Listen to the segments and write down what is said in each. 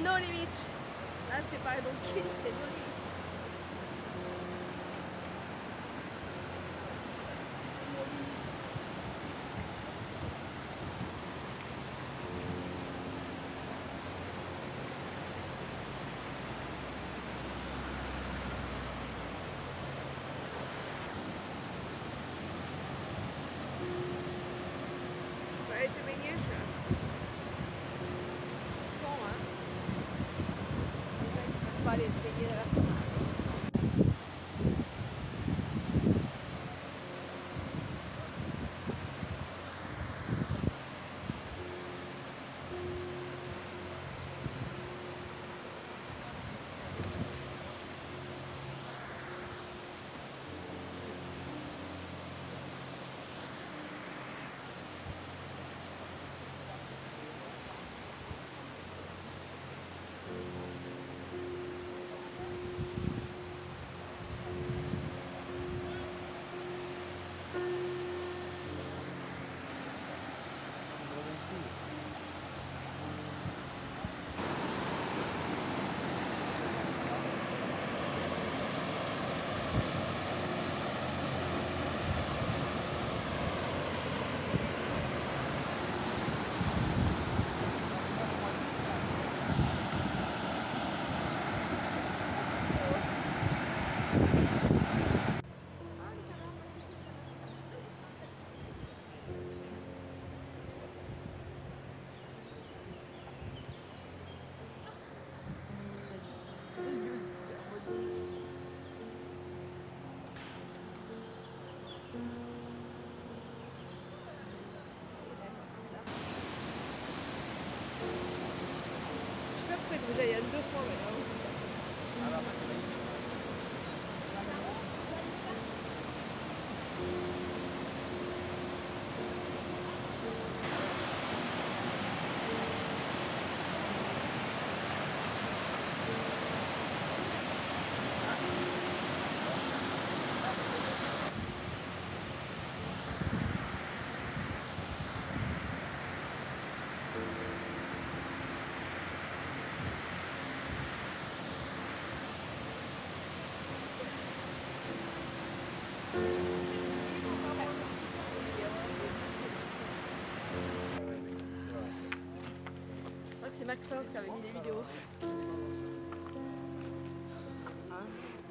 No limit. Là c'est pas donc c'est no limit. Allez te baigner. Bon hein. On va aller se baigner là. Déjà il y a 2 fois maintenant. Ah bah, c'est magnifique. Je crois que c'est Maxence qui avait mis des vidéos. Hein?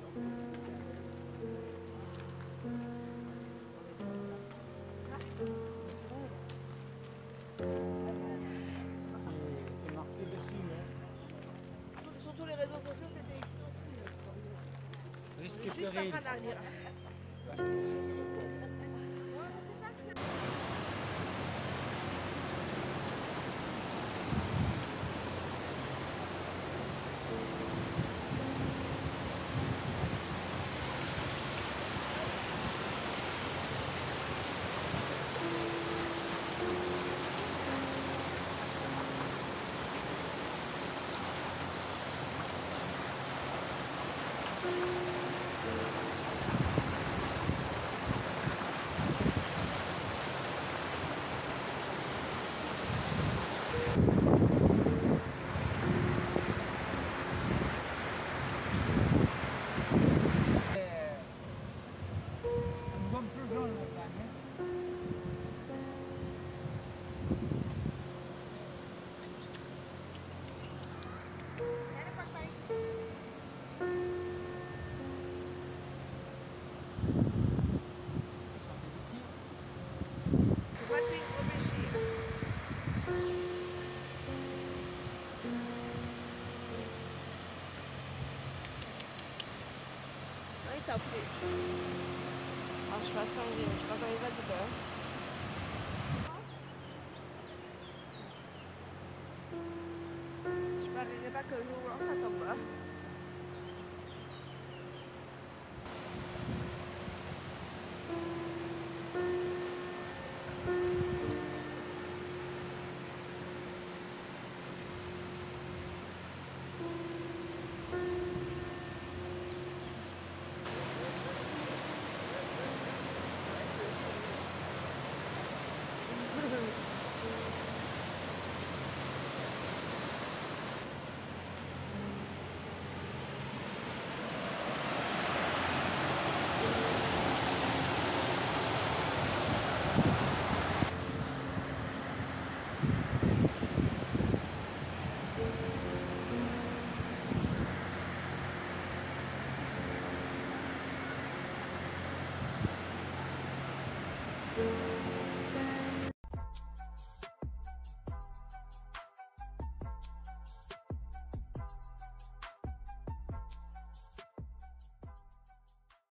C'est marqué dessus, mais... Sur tous les réseaux sociaux, c'était écrit aussi. Risque Juste péril. après l'arrière. Une bonne plus jaune, la gagne. Oui, ça fait. Alors, je suis pas sûre, je sais pas quand les agriculteurs. Je parierais pas qu'un jour ça tombe. Hein. Voilà.